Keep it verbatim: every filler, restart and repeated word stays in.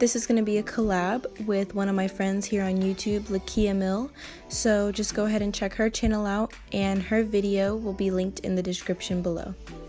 This is going to be a collab with one of my friends here on YouTube, Lakia Mill. So just go ahead and check her channel out, and her video will be linked in the description below.